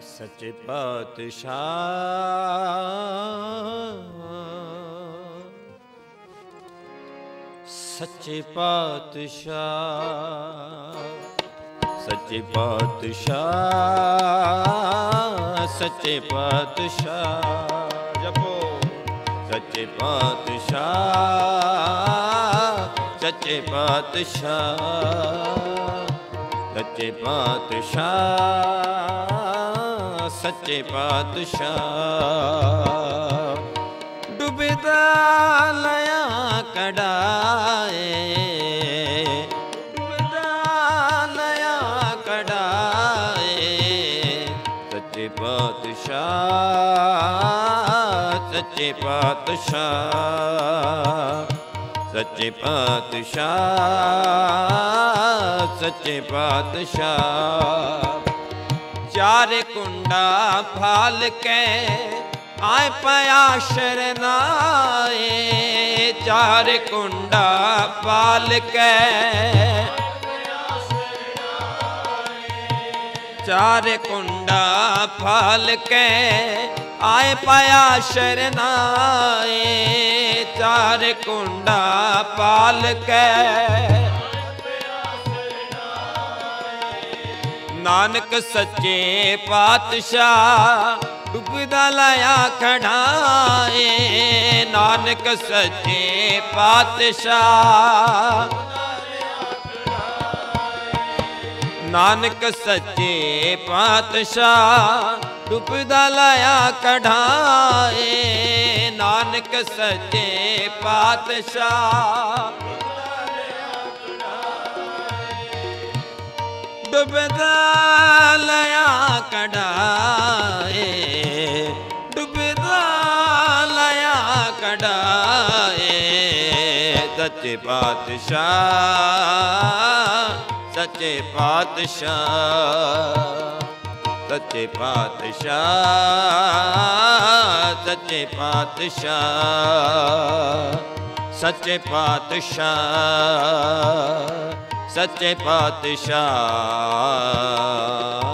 सच्चे पातशाह, सच्चे पातशाह, सच्चे पातशाह, सच्चे पातशाह, जपो सच्चे पातशाह, सच्चे पातशाह, सच्चे पातशाह, सच्चे पातशाह। डुबदा लया कड़ाए, डुबदा लया कड़ाए, सच्चे पातशाह, सच्चे पातशाह, सच्चे पातशाह, सच्चे पातशाह। चार कुंडा फाल के आए पया शरनाए, चार कुंडा फाल के, चार कुंडा फाल के आए पया शरनाए, चार कुंडा फाल के नानक सच्चे पातशाह डुबदा लाया खड़ाए, नानक सच्चे पातशाह, नानक सच्चे पातशाह डुबदा लाया कढ़ाए, नानक सच्चे पातशाह डुबदा लया कढ़ाए, डुबदा लया कढ़ाए, सच्चे पातशाह, सच्चे पातशाह, सच्चे पातशाह, सच्चे पातशाह, सच्चे पातशाह, सच्चे पातशाह।